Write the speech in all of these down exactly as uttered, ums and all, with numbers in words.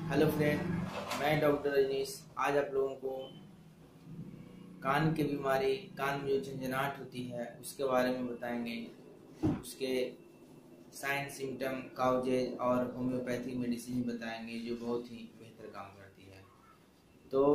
Hello friend, मैं doctor Rajneesh. आज आप लोगों को कान की बीमारी, कान में जो झंझनाहट होती है उसके बारे में बताएंगे। उसके साइन, सिम्टम, काउजेज और होम्योपैथी मेडिसिन बताएंगे जो बहुत ही बेहतर काम करती है। तो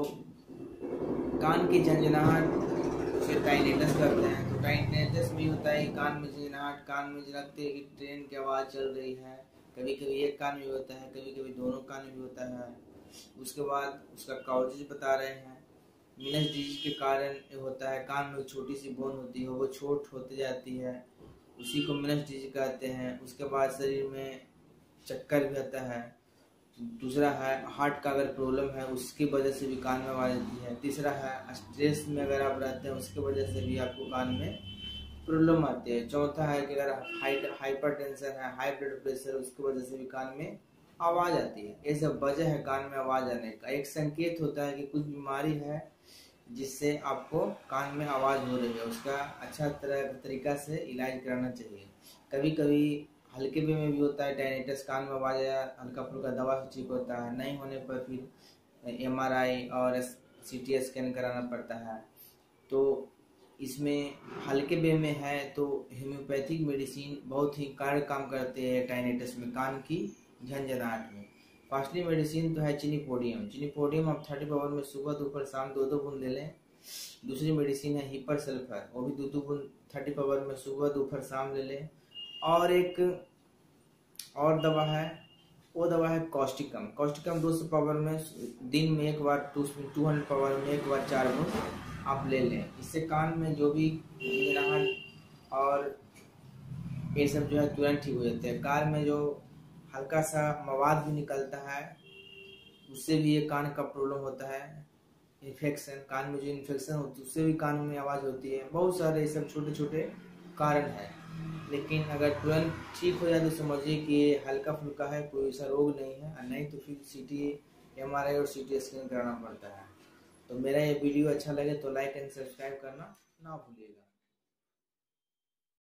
कान की झंझनाहट उसे टाइनेटस करते हैं। तो टाइनेटस भी होता है कान में झंझनाहट, कान में लगते है कि ट्रेन की आवाज़ चल रही है। कभी कभी एक कान में होता है, कभी कभी दोनों कान में होता है। उसके बाद उसका काउजेज बता रहे हैं। मिनस डिजीज के कारण ये होता है, कान में छोटी सी बोन होती है वो छोट होती जाती है, उसी को मिनस डिजीज कहते हैं। उसके बाद शरीर में चक्कर भी आता है। दूसरा है हार्ट का अगर प्रॉब्लम है उसकी वजह से भी कान में आवाज़ आती है। तीसरा है स्ट्रेस में अगर आप रहते हैं उसकी वजह से भी आपको कान में प्रॉब्लम आती है। चौथा है कि अगर हाइट हाइपर टेंशन है, हाई ब्लड प्रेशर, उसकी वजह से भी कान में आवाज़ आती है। ये सब वजह है कान में आवाज़ आने का। एक संकेत होता है कि कुछ बीमारी है जिससे आपको कान में आवाज़ हो रही है, उसका अच्छा तरह तरीका से इलाज कराना चाहिए। कभी कभी हल्के वे में भी होता है टाइनेटस, कान में आवाज़ आया, हल्का फुल्का दवा से ठीक होता है। नहीं होने पर फिर एम आर आई और सी टी स्कैन कराना पड़ता है। तो इसमें हल्के वे में है तो होम्योपैथिक मेडिसिन बहुत ही कार्य काम करते हैं टाइनेटस में, कान की झंझनाहट में। फर्स्टली मेडिसिन तो है चिनिपोडियम। चिनिपोडियम आप थर्टी पावर में सुबह दोपहर शाम दो दो बूंद ले लें। दूसरी मेडिसिन है हिपर सल्फर, वो भी दो दो बूंद थर्टी पावर में सुबह दोपहर शाम ले लें। और एक और दवा है, वो दवा है कॉस्टिकम। कॉस्टिकम दो सौ पावर में दिन में एक बार, टू टू हंड्रेड पावर में एक बार चार बूंद आप ले लें। इससे कान में जो भी झंझनाहट और ये सब जो है तुरंत ठीक हो जाते हैं। कान में जो हल्का सा मवाद भी निकलता है उससे भी ये कान का प्रॉब्लम होता है। इन्फेक्शन, कान में जो इन्फेक्शन होती है उससे भी कान में आवाज़ होती है। बहुत सारे ये सब छोटे छोटे कारण है, लेकिन अगर तुरंत ठीक हो जाए तो समझिए कि ये हल्का फुल्का है, कोई ऐसा रोग नहीं है। और नहीं तो फिर C T M R I और सी टी स्कैन कराना पड़ता है। तो मेरा ये वीडियो अच्छा लगे तो लाइक एंड सब्सक्राइब करना ना भूलिएगा।